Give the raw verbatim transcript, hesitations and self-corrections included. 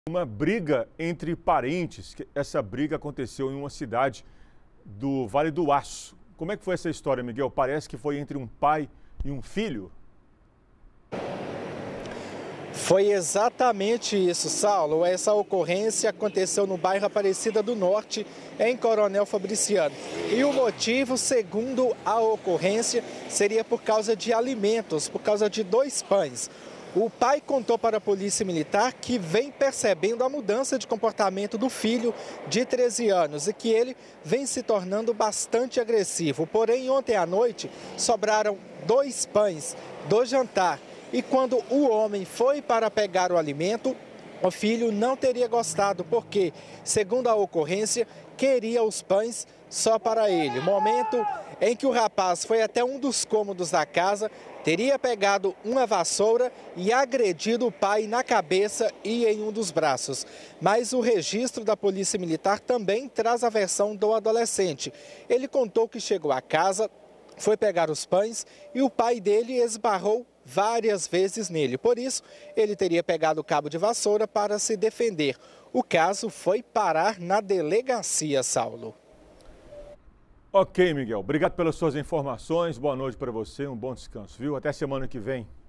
Uma briga entre parentes. Essa briga aconteceu em uma cidade do Vale do Aço. Como é que foi essa história, Miguel? Parece que foi entre um pai e um filho. Foi exatamente isso, Saulo. Essa ocorrência aconteceu no bairro Aparecida do Norte, em Coronel Fabriciano. E o motivo, segundo a ocorrência, seria por causa de alimentos, por causa de dois pães. O pai contou para a polícia militar que vem percebendo a mudança de comportamento do filho de treze anos e que ele vem se tornando bastante agressivo. Porém, ontem à noite sobraram dois pães do jantar e quando o homem foi para pegar o alimento, o filho não teria gostado porque, segundo a ocorrência, queria os pães só para ele. Momento em que o rapaz foi até um dos cômodos da casa, teria pegado uma vassoura e agredido o pai na cabeça e em um dos braços. Mas o registro da Polícia Militar também traz a versão do adolescente. Ele contou que chegou à casa, foi pegar os pães e o pai dele esbarrou várias vezes nele. Por isso, ele teria pegado o cabo de vassoura para se defender. O caso foi parar na delegacia, Saulo. Ok, Miguel. Obrigado pelas suas informações. Boa noite para você. Um bom descanso, viu? Até semana que vem.